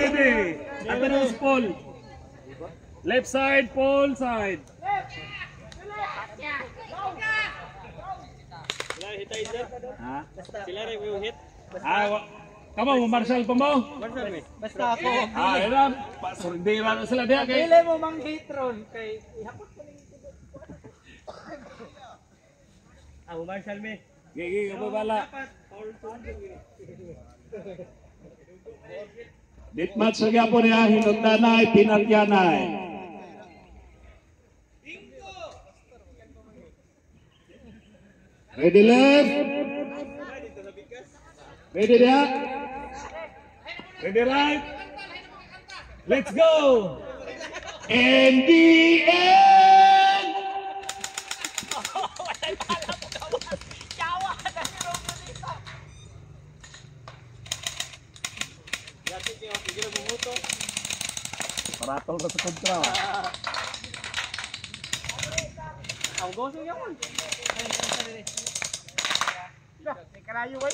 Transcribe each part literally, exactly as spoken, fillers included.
ready. Atenus Paul. Left side, Paul side. Ha? Sila rin yung hit. Ah, kamu Marshall pa mo? Basta ako. Ah, yun. Pasundira na sila diya kay. Dili mo mang hit ron kay ihapot ko ning tubo. Ah, Marshall me. Gigi ka bala. Dit match sa gyapon niya hinungdanay pinagyanay. Ready left. Ready dia. Ready right. Let's go. And the end. Paratol ka sa kontra. Ang goso yun. Karayo way.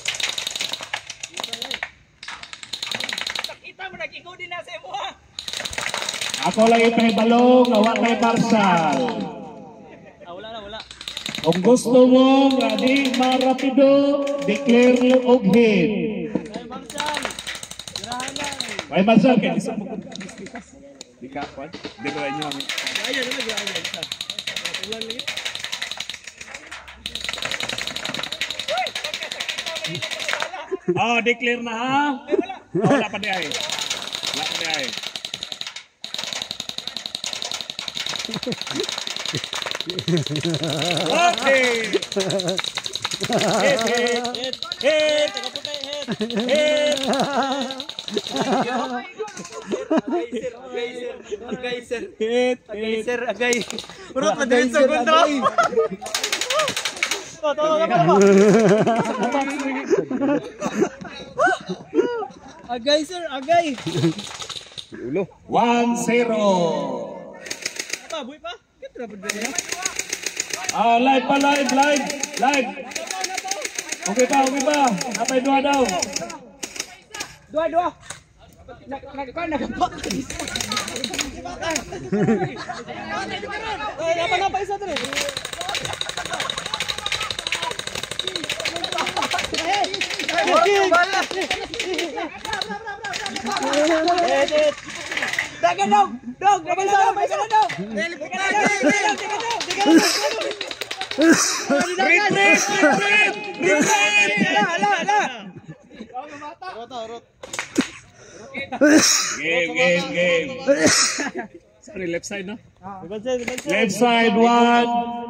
Nakita mo nag-igod din na sa imo ha. Ako lang ipahibalong na wala Marshall. Ah, wala na, wala. Kung gusto mo nga di marapido, declare og hit. Ay, Marshall. Girahan lang. May Marshall kay isa mo di ka kwan. Di ba inyo ang Ayan, ano girahan yan? Ulan lagi. Oh, declare na ha? Oh, wala pa di ay. Wala pa di ay. Okay. Hit, hit, hit, hit, Agay, sir. hit, Agay, hit. sir. Agay. Urot, madalit sa kontra. Oh, tawa ka pa ba? Agay, sir. Agay. one zero. Apa, buhay pa? Kaya na ba dyan? Ah, live pa, live, live, live. Okay pa, okay pa. Napay dua daw. Dua, dua. Nagkuhan, nagapa. Ay, napa, napa, isa to rin. Dagan dong, dong, dagan dong, dagan dong. Retreat, retreat, retreat. Ala, ala. Game, game, game. Sorry, left side, no? Left side, one.